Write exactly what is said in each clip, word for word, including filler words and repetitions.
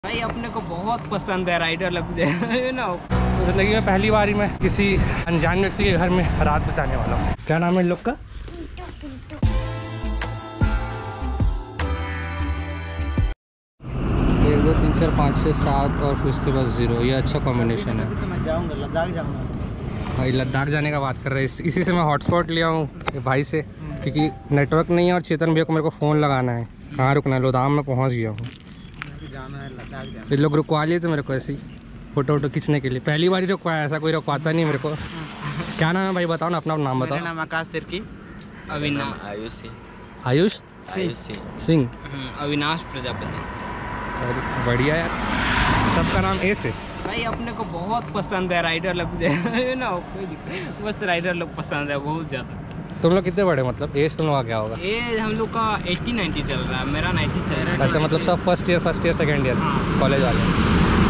भाई अपने को बहुत पसंद है राइडर लग जाए ना। जिंदगी में पहली बार ही मैं किसी अनजान व्यक्ति के घर में रात बिताने वाला हूँ। क्या नाम है इन लोग का? एक दो तीन चार पाँच छः सात और फिर उसके बाद जीरो। ये अच्छा कॉम्बिनेशन है। तो मैं जाऊँगा लद्दाख जाऊँगा भाई लद्दाख जाने का बात कर रहे हैं। इसी से मैं हॉटस्पॉट लिया हूँ भाई से, क्योंकि नेटवर्क नहीं है और चेतन भैया को मेरे को फ़ोन लगाना है। कहाँ रुकना है? लोधाम में पहुँच गया हूँ। जाना है लद्दाख जाना। ये लोग रुकवा लिए थे मेरे को ऐसे ही फ़ोटो वोटो खींचने के लिए। पहली बार ही रुकवाया, ऐसा कोई रुकवाता नहीं मेरे को। क्या नाम है भाई? बताओ ना अपना नाम बताओ। मेरा नाम आकाश तिर्की। अविनाश आयुष सिंह। आयुष सिंह। अविनाश प्रजापति। बढ़िया यार, सबका नाम ए से। भाई अपने को बहुत पसंद है राइडर लग जाए ना। कोई दिक्कत, बस राइडर लोग पसंद है बहुत ज़्यादा। तुम लोग कितने बड़े, मतलब एज तुम लोग का क्या होगा? एज हम लोग का अस्सी नब्बे चल रहा है। मेरा नब्बे चल रहा है। अच्छा, मतलब सब first year first year second year college वाले।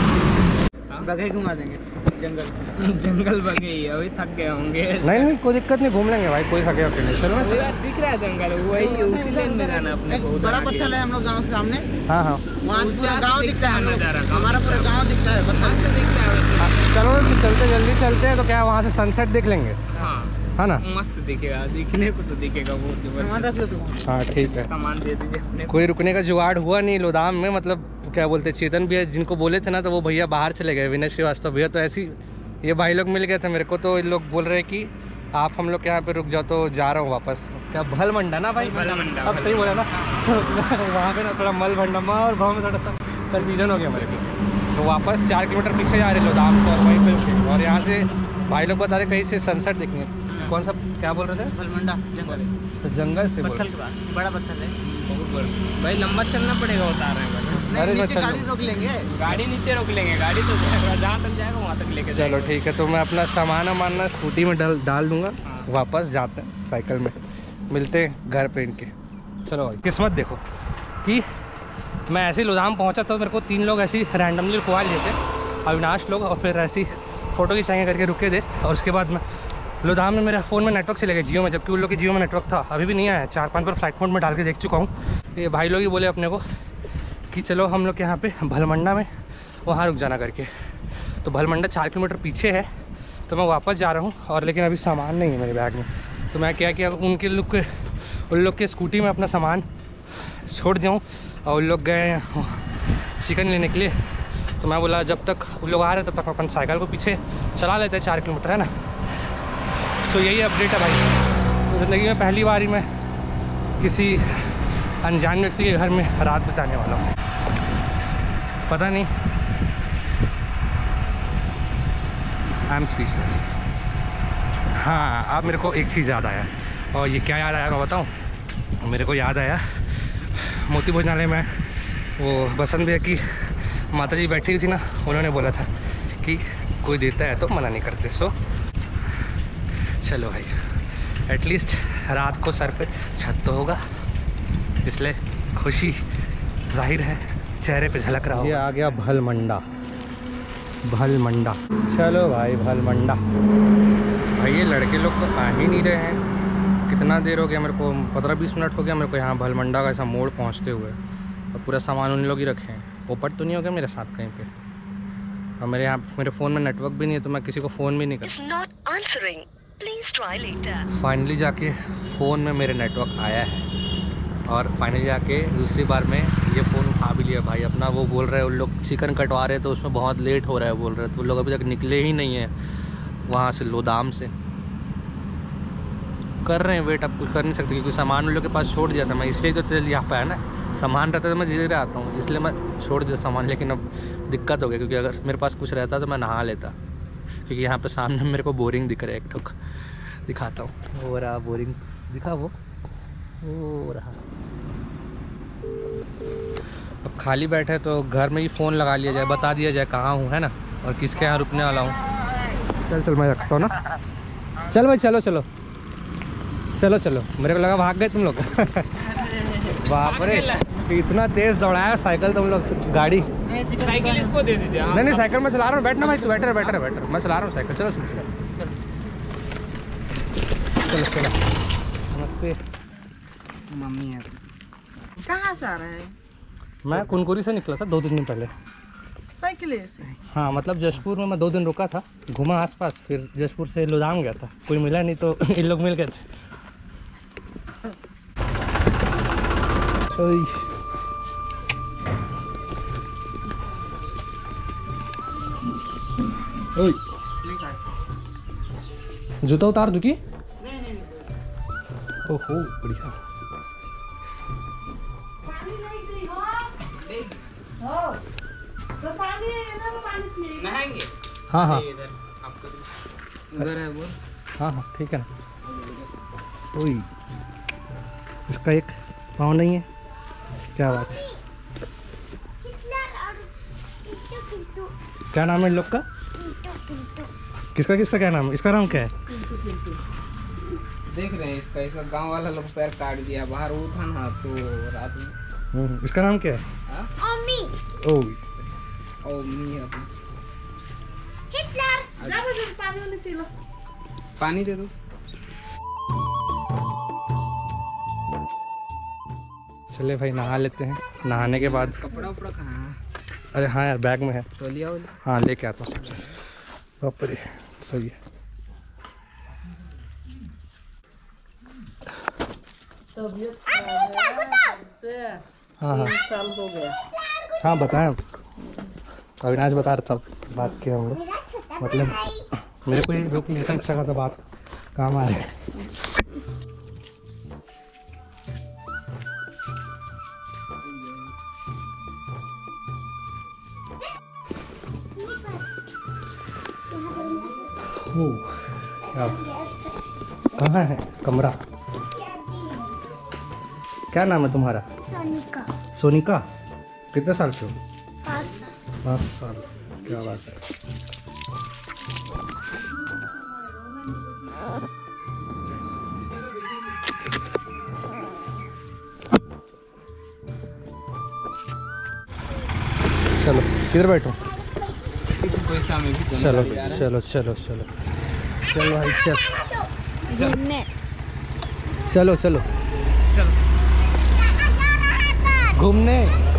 बघे घुमा देंगे जंगल जंगल बघे ही अभी थक गए होंगे। नहीं नहीं कोई दिक्कत नहीं, घूम लेंगे भाई, कोई थके होके नहीं। चलो दिख रहा है जंगल, वही उसी लेन में जाना अपने को। बड़ा पत्थर है हम लोग गाँव के सामने। हाँ हाँ, वहाँ पूरा गाँव दिखता है, हमारा पूरा गाँव दिखता है, पत्थर से दिखता है। चलो चलते जल्दी चलते हैं तो क्या वहाँ से सनसेट देख लेंगे। हाँ है ना, मस्त दिखेगा, दिखने को तो दिखेगा बहुत जबरदस्त। हाँ ठीक है, सामान दे दीजिए। कोई रुकने का जुगाड़ हुआ नहीं लोधाम में। मतलब क्या बोलते, चेतन भैया जिनको बोले थे ना, तो वो भैया बाहर चले गए। विनय श्रीवास्तव भैया तो ऐसी, ये भाई लोग मिल गए थे मेरे को, तो इन लोग बोल रहे हैं कि आप हम लोग के यहाँ पे रुक जाओ, तो जा रहा हूँ वापस। क्या भल मंडा ना भाई? भलमंडा। अब सही बोला ना? वहाँ पे ना थोड़ा मल भंडा और भाव में थोड़ा सा कन्फ्यूजन हो गया मेरे को। तो वापस चार किलोमीटर पीछे जा रहे लोधाम से और वहीं पे रुके। और यहाँ से भाई लोग बता रहे कहीं से सनसेट देखनी है। कौन सा, क्या बोल रहे थे? भलमंडा जंगल। तो जंगल से बोल, बड़ा पत्थर है बहुत बड़ा। भाई लंबा चलना पड़ेगा, बता रहे हैं। अरे नीचे गाड़ी रोक लेंगे, गाड़ी नीचे रोक लेंगे, गाड़ी तो जहाँ तक जाएगा वहाँ तक लेके। चलो ठीक है, तो मैं अपना सामान वामान स्कूटी में डाल डाल दूंगा। वापस जाते हैं साइकिल में, मिलते हैं घर पे इनके। चलो भाई, किस्मत देखो कि मैं ऐसे ही लोधाम पहुँचा तो मेरे को तीन लोग ऐसे ही रैंडमली रुकवा लिए थे, अविनाश लोग, और फिर ऐसी फ़ोटो खिंचाएंगे करके रुके थे। और उसके बाद मैं लोधाम में मेरे फ़ोन में नेटवर्क चले गए जियो में, जबकि उन लोग के जियो में नेटवर्क था, अभी भी नहीं आया। चार पाँच बार फ्लाइट मोड में डाल के देख चुका हूँ। ये भाई लोग ही बोले अपने को कि चलो हम लोग के यहाँ पे भलमंडा में वहाँ रुक जाना करके। तो भलमंडा चार किलोमीटर पीछे है, तो मैं वापस जा रहा हूँ। और लेकिन अभी सामान नहीं है मेरे बैग में, तो मैं क्या किया, उनके लोग के उन लोग के स्कूटी में अपना सामान छोड़ दिया हूँ। और उन लोग गए चिकन लेने के लिए, तो मैं बोला जब तक उन लोग आ रहे तब तक अपन साइकिल को पीछे चला लेते हैं, चार किलोमीटर है ना। तो यही अपडेट है भाई। ज़िंदगी में पहली बार ही मैं किसी अनजान व्यक्ति के घर में रात बिताने वाला हूँ। पता नहीं, आई एम स्पीचलेस। हाँ, अब मेरे को एक चीज़ याद आया। और ये क्या याद आया मैं बताऊँ? मेरे को याद आया मोती भोजनालय में वो बसंत भैया की माता जी बैठी थी ना, उन्होंने बोला था कि कोई देता है तो मना नहीं करते। सो चलो भाई, एटलीस्ट रात को सर पे छत तो होगा, इसलिए खुशी जाहिर है चेहरे पे झलक रहा है। ये आ गया भलमंडा, भलमंडा। चलो भाई भलमंडा। भाई ये लड़के लोग तो आ ही नहीं रहे हैं। कितना देर हो गया मेरे को, पंद्रह बीस मिनट हो गया मेरे को यहाँ भलमंडा का ऐसा मोड़ पहुँचते हुए। और पूरा सामान उन लोग ही रखे हैं। पोपट तो नहीं हो गया मेरे साथ कहीं पे? और मेरे यहाँ मेरे फ़ोन में नेटवर्क भी नहीं है, तो मैं किसी को फ़ोन भी नहीं कर। फाइनली जाके फ़ोन में मेरे नेटवर्क आया है, और फाइनली जाके दूसरी बार में ये फ़ोन उठा भी लिया भाई अपना। वो बोल रहे हैं उन लोग चिकन कटवा रहे हैं, तो उसमें बहुत लेट हो रहा है बोल रहे हैं। तो वो लोग अभी तक निकले ही नहीं हैं वहाँ से, लोधाम से। कर रहे हैं वेट, अब कुछ कर नहीं सकते क्योंकि सामान उन लोग के पास छोड़ दिया था मैं, इसलिए तो तेल यहाँ पे है ना। सामान रहता तो मैं धीरे धीरे आता हूँ, इसलिए मैं छोड़ दिया सामान। लेकिन अब दिक्कत हो गया, क्योंकि अगर मेरे पास कुछ रहता तो मैं नहा लेता। क्योंकि यहाँ पे सामने मेरे को बोरिंग दिख रहा है, एक ठोक दिखाता हूँ। वो रहा बोरिंग, दिखा वो वो रहा। अब खाली बैठे तो घर में ही फ़ोन लगा लिया जाए, बता दिया जाए कहाँ हूँ, है ना, और किसके यहाँ रुकने वाला हूँ। चल चल मैं रखता हूँ ना। चल भाई, चलो चलो चलो चलो। मेरे को लगा भाग गए तुम लोग। बाप रे, इतना तेज दौड़ाया साइकिल तुम लोग। गाड़ी साइकिल इसको दे दीजिए। नहीं नहीं, साइकिल मैं चला रहा हूँ, बैठना भाई, तू बैठ रहा बैठ रहा बैठ रहा मैं चला रहा हूँ साइकिल। चलो चलो चलो चलो। नमस्ते। मम्मी है। कहाँ से आ रहे हैं? मैं कुनकुरी से निकला था दो तीन दिन पहले। साइकिल है ऐसे। हाँ मतलब जशपुर में मैं दो दिन रुका था, घूमा आसपास, फिर जशपुर से लोधाम गया था, कोई मिला नहीं तो इन लोग मिल गए थे। ओई। ओई। जूता उतार दूँ की? ओहो बढ़िया। तो पानी है ना, पानी पिए। नहाएंगे? हाँ हाँ इधर आपको उधर है वो। हाँ हाँ ठीक है ना। ओई इसका एक पाँव नहीं है, क्या बात है। क्या नाम है इन लोग का? किसका किसका क्या नाम है? इसका नाम क्या है? देख रहे हैं इसका इसका गांव वाला लोग पैर काट दिया, बाहर वो था ना तो रात में। हम्म, इसका नाम क्या है? हाँ? ओई। ओ मी है तुम। जा बजे पानी वानी पी लो। पानी दे दो। चले भाई नहा लेते हैं, नहाने के बाद। कपड़ा उपड़ा कहाँ है? अरे हाँ यार बैग में है। तौलिया वाली? हाँ लेके आता हूँ सबसे। बाप रे सही है। तबीयत खराब है से हाँ हाँ तीन साल हो गया। हाँ बताएं। अविनाश बता रहा था, बात किया हम लोग, मतलब मेरे को रोक लेसन अच्छा खासा बात काम आ रहा है। ओह, क्या कहाँ है कमरा? क्या नाम है तुम्हारा? सोनिका। सोनिका। कितने साल के हो? पाँच साल। पाँच साल। क्या बात है। चलो किधर बैठो? पैसा में भी दोनों चलो गाड़ी आ रहा है। चलो चलो चलो चलो भाई चल घूमने। चलो चलो चलो घूमने।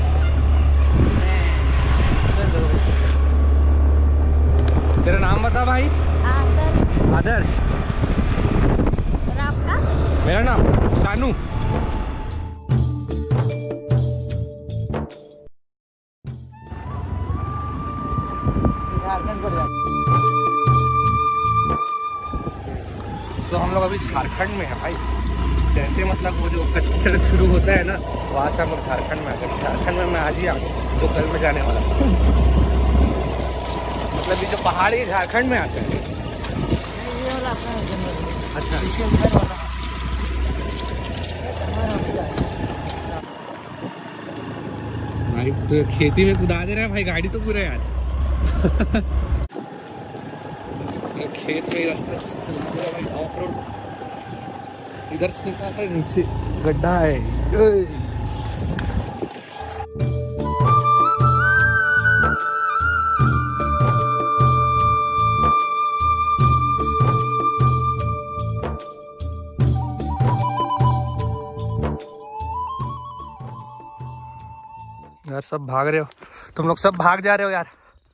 तेरा नाम बता भाई। आदर्श। आदर्श। और आपका? मेरा नाम शानू। तो हम लोग अभी झारखंड में है भाई। जैसे मतलब वो जो कच्ची सड़क शुरू होता है ना, वहाँ से हम लोग झारखंड में आ गए। झारखंड में मैं आज ही आ गया, जो कल में जाने वाला था। मतलब ये जो पहाड़ ये झारखंड में आते हैं। ये वाला अपना है जंगल। अच्छा पीछे घर वाला। भाई तो खेती में कुदा दे रहा है भाई, गाड़ी तो पूरा यार। ये खेत में ही रास्ता चला दे रहा है भाई, ऑफ रोड। इधर से निकाल कर नीचे गड्ढा है। ए! यार सब भाग रहे हो, तुम लोग सब भाग जा रहे हो यार।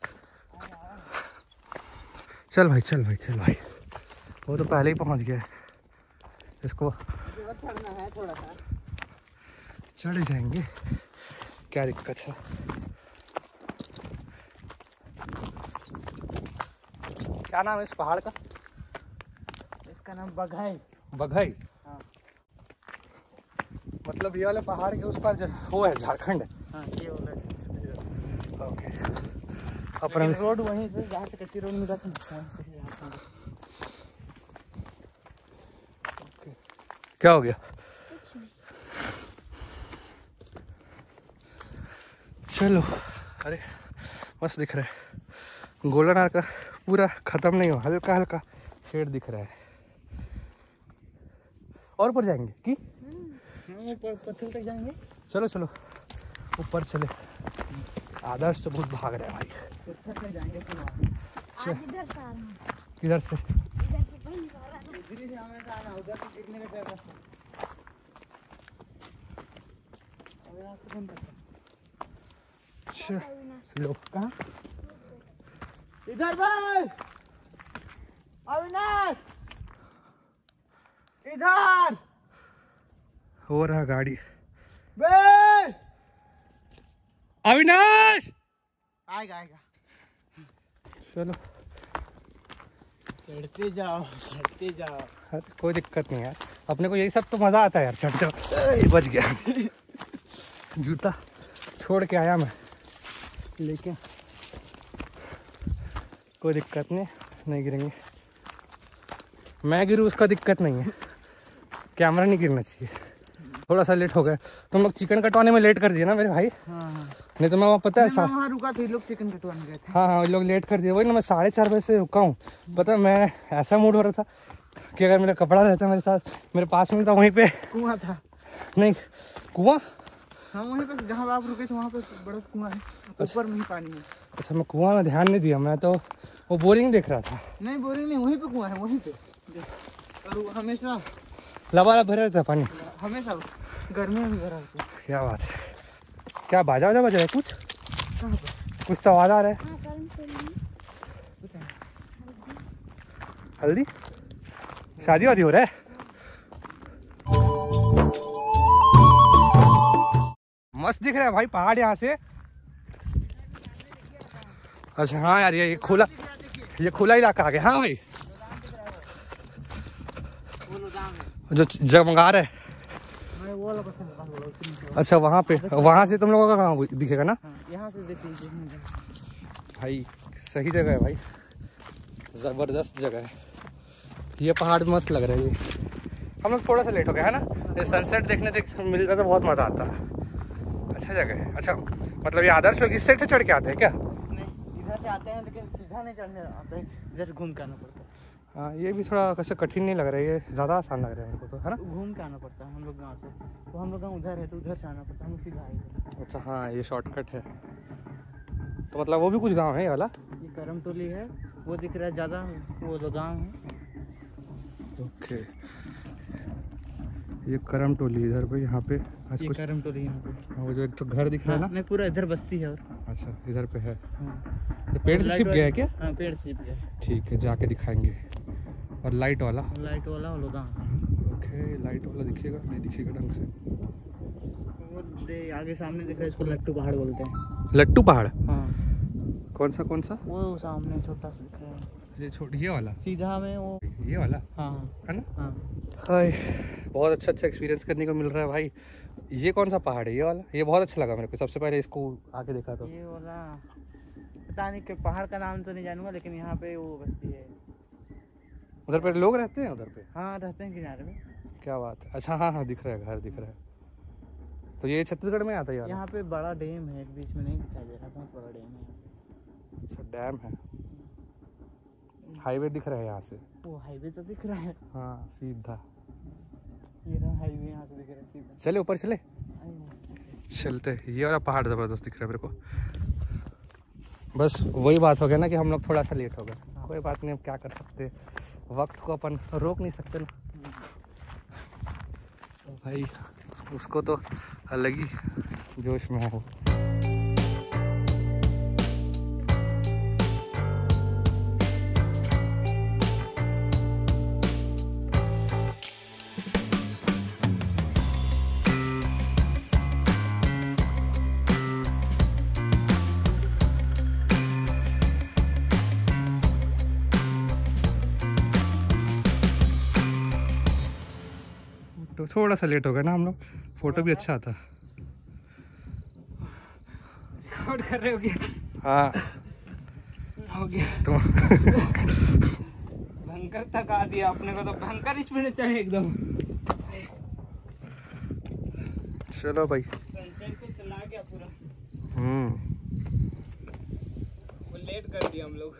चल भाई चल भाई चल भाई, वो तो पहले ही पहुंच गया है। इसको चढ़ना है थोड़ा सा। चढ़ जाएंगे, क्या दिक्कत है। क्या नाम है इस पहाड़ का? इसका नाम बघाई। बघई। हाँ। मतलब ये वाले पहाड़ के उस पार जो वो है झारखंड है। हाँ ये वाला ओके। लेकिन अपना रोड वहीं से जहाँ से कच्ची रोड मिला था वहीं से यहाँ से। क्या हो गया? चलो, अरे मस्त दिख रहा है। गोल्डन आर का पूरा खत्म नहीं हुआ, हल्का हल्का शेड दिख रहा है। और ऊपर जाएंगे कि ऊपर पत्थर तक जाएंगे। चलो चलो ऊपर चले। आदर्श तो बहुत भाग रहा है भाई। पत्थर तक जाएंगे फिर आज इधर से आ रहा हूँ। किधर से? इधर से कहीं नहीं आ रहा हूँ। धीरे से हमें आना, उधर से गिरने का डर है। अभी रास्ता बंद करता है। लो कहाँ? इधर भाई, अविनाश इधर हो रहा गाड़ी। बे अविनाश आएगा आएगा। चलो चढ़ते जाओ चढ़ते जाओ। अरे कोई दिक्कत नहीं यार, अपने को यही सब तो मज़ा आता है यार। चढ़ जाओ। बच गया जूता छोड़ के आया मैं, लेकिन कोई दिक्कत नहीं, नहीं गिरेंगे। मैं गिरूँ उसका दिक्कत नहीं है, कैमरा नहीं गिरना चाहिए। थोड़ा सा लेट हो गया, तुम लोग चिकन कटवाने में लेट कर दिए ना मेरे भाई। हाँ हाँ। नहीं तो मैं वहाँ पता है सा... वहाँ रुका था, लोग चिकन कटवाने गए थे। हाँ हाँ लोग लेट कर दिए, वही ना मैं साढ़े चार बजे से रुका हूँ। पता है मैं ऐसा मूड हो रहा था कि अगर मेरा कपड़ा रहता मेरे साथ, मेरे पास में था, वहीं पे कुआं था। नहीं कुआं, हाँ वहीं पे जहाँ आप रुके थे वहाँ पे बड़ा कुआं है, ऊपर में ही पानी है। अच्छा मैं कुआं में ध्यान नहीं दिया, मैं तो वो बोरिंग देख रहा था। नहीं बोरिंग नहीं, वहीं पे कुआं है, वहीं पे। और वो हमेशा लबालब भरा रहता है पानी, हमेशा गर्मी में भी भरा होता है। क्या बात है। क्या बाजा वाजा बजा है कुछ? कहाँ पे? कुछ तो आवाज़ आ रहा है। हाँ कर्म तो नहीं। हल्दी शादी वादी हो रहा है। मस्त दिख रहा है भाई पहाड़ यहाँ से। अच्छा हाँ यार ये खुला, ये खुला इलाका आ गया। हाँ भाई जो जगमगा रहा है। मैं वो वाला पसंद कर रहा हूँ। अच्छा वहाँ पे, वहाँ से तुम लोगों का कहाँ दिखेगा ना? हाँ, यहाँ से देखिए देखिए। भाई सही जगह है भाई, ज़बरदस्त जगह है। ये पहाड़ मस्त लग रहा है। ये हम लोग थोड़ा सा लेट हो गया है ना, ये सनसेट देखने देख मिलता तो बहुत मज़ा आता है। अच्छा जगह है। अच्छा मतलब ये आदर्श लोग इस साइड से चढ़ के आते हैं क्या? नहीं इधर से आते हैं, लेकिन सीधा नहीं चढ़ने आते हैं, इधर से घूम के आना पड़ता है। हाँ ये भी थोड़ा कैसे कठिन नहीं लग रहा है, ये ज़्यादा आसान लग रहा है मेरे को तो, है ना? घूम के आना पड़ता है हम लोग गाँव से। तो हम लोग गाँव उधर है तो उधर से आना पड़ता है, हम सीधा आएंगे। अच्छा हाँ ये शॉर्टकट है। तो मतलब वो भी कुछ गांव है ये वाला? ये करम टोली है, वो दिख रहा है ज़्यादा, वो तो गाँव है। ओके ये करम टोली इधर पे, यहाँ पे आज ये कुछ करम टोली यहाँ पे। वो जो एक तो घर दिख रहा है हाँ, ना? नहीं पूरा इधर बस्ती है। और अच्छा इधर पे है। हाँ ये पेड़ से छिप गया है क्या? हाँ पेड़ से छिप गया। ठीक है जाके दिखाएंगे। और लाइट वाला? लाइट वाला वो लोग गाँव। ओके लाइट वाला दिखेगा, नहीं दिखेगा ढंग से। वो दे आगे सामने दिख रहा है, इसको लट्टू पहाड़ बोलते हैं। लट्टू पहाड़? हाँ कौन सा कौन सा? वो सामने छोटा सा दिख रहा है, ये छोटी ये वाला? सीधा में वो। ये वाला हाँ है ना? हाँ। हाय बहुत अच्छा अच्छा एक्सपीरियंस करने को मिल रहा है भाई। ये कौन सा पहाड़ है ये वाला? ये बहुत अच्छा लगा मेरे को, सबसे पहले इसको आके देखा तो। ये वाला पता नहीं कि पहाड़ का नाम तो नहीं जानूंगा, लेकिन यहाँ पे वो बस्ती है। उधर पे लोग रहते हैं उधर पे? हाँ रहते हैं किनारे में। क्या बात है। अच्छा हाँ हाँ दिख रहा है, घर दिख रहा है। तो ये छत्तीसगढ़ में आता है यार? यहाँ पे बड़ा डैम है, एक बीच में नहीं दिखाई दे रहा, बहुत बड़ा डैम है। अच्छा डैम है। हाईवे दिख रहा है यहाँ से? वो हाईवे तो दिख रहा है। हाँ सीधा ये रहा हाईवे, यहाँ से दिख रहा है सीधा। चले ऊपर चले, आइए। चलते। ये वाला पहाड़ ज़बरदस्त दिख रहा है मेरे को। बस वही बात हो गया ना कि हम लोग थोड़ा सा लेट हो गए। कोई बात नहीं, अब क्या कर सकते, वक्त को अपन रोक नहीं सकते ना भाई। उसको तो अलग ही जोश में हो। तो थोड़ा सा लेट हो गया ना हम लोग, फोटो भी अच्छा आता। रिकॉर्ड कर रहे हो क्या? हाँ हो गया तो भयंकर थका दिया अपने को, तो भयंकर स्पीड चढ़े एकदम। चलो भाई। सनसेट तो चला गया पूरा। हम्म वो लेट कर दिया हम लोग।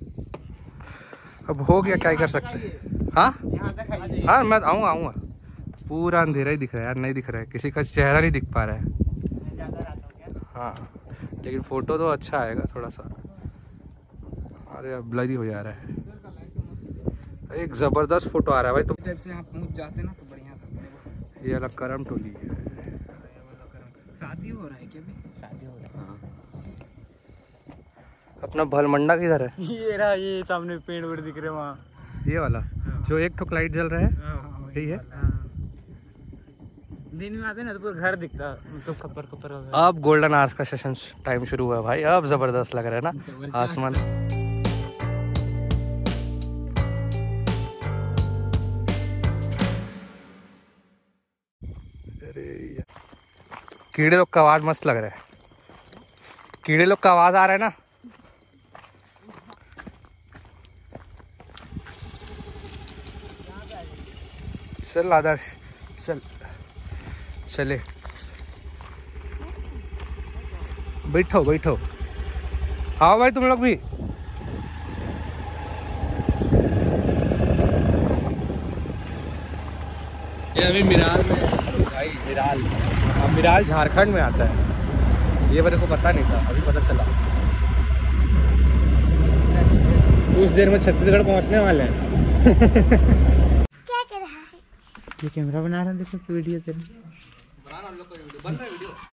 अब हो गया, क्या ही कर सकते। हाँ यहाँ तक आइए। हाँ मैं आऊँगा आऊँगा। पूरा अंधेरा ही दिख रहा है यार, नहीं दिख रहा है, किसी का चेहरा नहीं दिख पा रहा है। ज़्यादा रात हो गया। हाँ लेकिन फोटो तो अच्छा आएगा थोड़ा सा। अरे अब ब्लरी हो जा रहा है, एक ज़बरदस्त फोटो आ रहा है भाई। तुम टाइप से यहाँ पहुँच जाते ना तो बढ़िया था। ये अलग करम टोली है। शादी हो रहा है क्या? भी शादी हो रहा है। अपना भलमंडा किधर है? ये रहा, ये सामने पेड़ वेड़ दिख रहे वहाँ। ये वाला जो एक ठोक लाइट जल रहा है यही है। दिन में आते ना तो पूरा घर दिखता तो खपर खपर हो गया। अब गोल्डन आवर्स का सेशन टाइम शुरू हुआ है भाई। अब जबरदस्त लग रहा है ना आसमान। अरे कीड़े लोग का आवाज मस्त लग रहा है। कीड़े लोग का आवाज आ रहा है ना। चल आदर्श चल चले बैठो बैठो आओ भाई तुम लोग भी। ये अभी मिराल में भाई मिराल अब मिराल झारखंड में आता है। ये मेरे को पता नहीं था, अभी पता चला। कुछ देर में छत्तीसगढ़ पहुंचने वाले हैं। क्या कर रहा है? ये कैमरा बना रहा है, देखो वीडियो तेरे। बना ना हम लोग को वीडियो बन रहा है वीडियो।